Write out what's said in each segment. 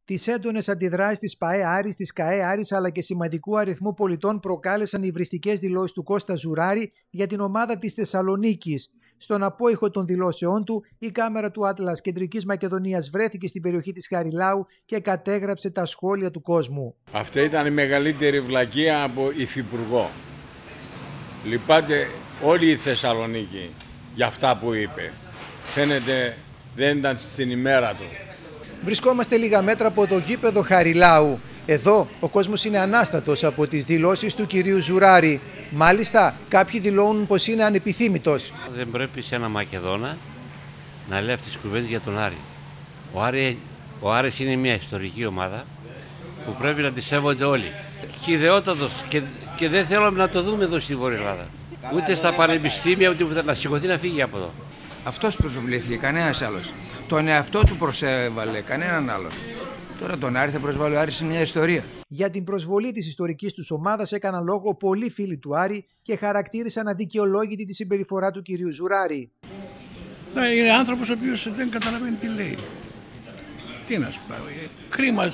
Τις έντονες αντιδράσεις της ΠΑΕ Άρης, της ΚΑΕ Άρης αλλά και σημαντικού αριθμού πολιτών προκάλεσαν οι υβριστικές δηλώσεις του Κώστα Ζουράρη για την ομάδα της Θεσσαλονίκης. Στον απόϊχο των δηλώσεών του, η κάμερα του Άτλας Κεντρικής Μακεδονίας βρέθηκε στην περιοχή της Χαριλάου και κατέγραψε τα σχόλια του κόσμου. Αυτή ήταν η μεγαλύτερη βλακεία από υφυπουργό. Λυπάται όλη η Θεσσαλονίκη για αυτά που είπε. Φαίνεται δεν ήταν στην ημέρα του. Βρισκόμαστε λίγα μέτρα από το γήπεδο Χαριλάου. Εδώ ο κόσμος είναι ανάστατος από τις δηλώσεις του κυρίου Ζουράρη. Μάλιστα, κάποιοι δηλώνουν πως είναι ανεπιθύμητος. Δεν πρέπει σε ένα Μακεδόνα να λέει αυτές τις κουβέντες για τον Άρη. Ο Άρης είναι μια ιστορική ομάδα που πρέπει να τη σέβονται όλοι. Χυδαιότατος και δεν θέλουμε να το δούμε εδώ στη Βόρεια Ελλάδα. Ούτε στα πανεπιστήμια, ούτε να σηκωθεί να φύγει από εδώ. Αυτός προσβλήθηκε, κανένας άλλος. Τον εαυτό του προσέβαλε, κανέναν άλλον. Τώρα τον Άρη θα προσβάλλει ο Άρης, είναι μια ιστορία. Για την προσβολή της ιστορικής τους ομάδας έκαναν λόγο πολλοί φίλοι του Άρη και χαρακτήρισαν αδικαιολόγητη τη συμπεριφορά του κυρίου Ζουράρη. Είναι άνθρωπος ο οποίος δεν καταλαβαίνει τι λέει. Τι να σου πω, κρίμα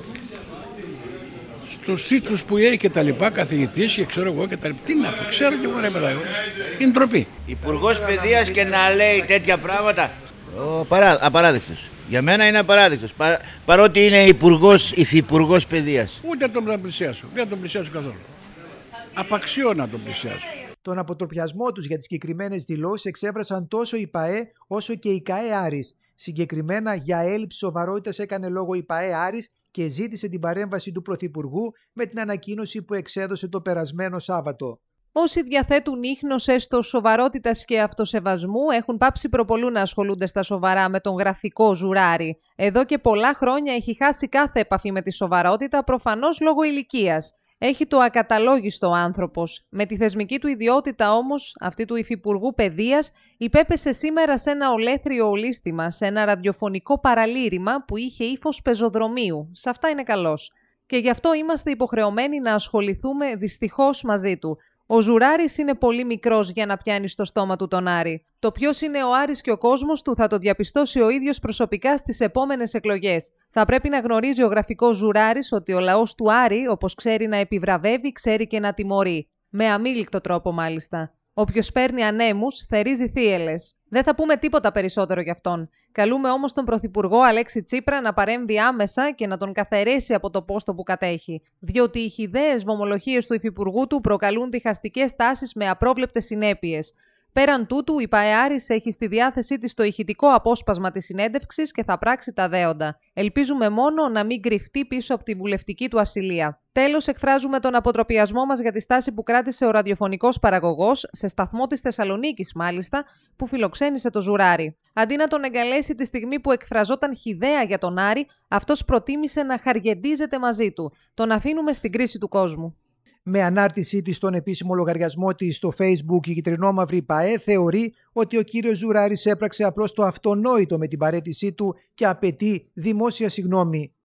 στους τίτλους που έχει και τα λοιπά, καθηγητής και ξέρω εγώ και τα λοιπά. Τι να πω, ξέρω και εγώ ρε παιδά, είναι ντροπή. Υπουργός Παιδείας και να λέει τέτοια πράγματα. Απαράδεκτος. Για μένα είναι απαράδεκτος. Παρότι είναι υφυπουργός Παιδείας. Ούτε τον πλησιάσω, δεν τον πλησιάσω καθόλου. Απαξιώ να τον πλησιάσω. Τον αποτροπιασμό τους για τις συγκεκριμένες δηλώσεις εξέφρασαν τόσο η ΠΑΕ όσο και η ΚΑΕ Άρης. Συγκεκριμένα για έλλειψη σοβαρότητας έκανε λόγο η ΠΑΕ Άρης και ζήτησε την παρέμβαση του Πρωθυπουργού με την ανακοίνωση που εξέδωσε το περασμένο Σάββατο. Όσοι διαθέτουν ίχνος έστω σοβαρότητας και αυτοσεβασμού έχουν πάψει προπολού να ασχολούνται στα σοβαρά με τον γραφικό Ζουράρη. Εδώ και πολλά χρόνια έχει χάσει κάθε επαφή με τη σοβαρότητα, προφανώς λόγω ηλικίας. Έχει το ακαταλόγιστο ο άνθρωπος. Με τη θεσμική του ιδιότητα όμως, αυτή του Υφυπουργού Παιδείας, υπέπεσε σήμερα σε ένα ολέθριο ολίσθημα, σε ένα ραδιοφωνικό παραλήρημα που είχε ύφος πεζοδρομίου. Σε αυτά είναι καλός. Και γι' αυτό είμαστε υποχρεωμένοι να ασχοληθούμε δυστυχώς μαζί του. Ο Ζουράρης είναι πολύ μικρός για να πιάνει στο στόμα του τον Άρη. Το ποιος είναι ο Άρης και ο κόσμος του θα το διαπιστώσει ο ίδιος προσωπικά στις επόμενες εκλογές. Θα πρέπει να γνωρίζει ο γραφικός Ζουράρης ότι ο λαός του Άρη, όπως ξέρει να επιβραβεύει, ξέρει και να τιμωρεί. Με αμήλικτο τρόπο μάλιστα. Όποιος παίρνει ανέμους, θερίζει θύελλες. Δεν θα πούμε τίποτα περισσότερο γι' αυτόν. Καλούμε όμως τον Πρωθυπουργό Αλέξη Τσίπρα να παρέμβει άμεσα και να τον καθαρίσει από το πόστο που κατέχει. Διότι οι χυδαίες βομολογίες του Υφυπουργού του προκαλούν διχαστικές τάσεις με απρόβλεπτες συνέπειες. Πέραν τούτου, η ΠΑΕ Άρης έχει στη διάθεσή της το ηχητικό απόσπασμα της συνέντευξης και θα πράξει τα δέοντα. Ελπίζουμε μόνο να μην κρυφτεί πίσω από τη βουλευτική του ασυλία. Τέλος, εκφράζουμε τον αποτροπιασμό μας για τη στάση που κράτησε ο ραδιοφωνικός παραγωγός, σε σταθμό της Θεσσαλονίκης μάλιστα, που φιλοξένησε το Ζουράρη. Αντί να τον εγκαλέσει τη στιγμή που εκφραζόταν χυδαία για τον Άρη, αυτός προτίμησε να χαργεντίζεται μαζί του. Τον αφήνουμε στην κρίση του κόσμου. Με ανάρτησή της στον επίσημο λογαριασμό της στο Facebook, η κυτρινόμαυρη ΠΑΕ θεωρεί ότι ο κύριος Ζουράρης έπραξε απλώς το αυτονόητο με την παραίτησή του και απαιτεί δημόσια συγγνώμη.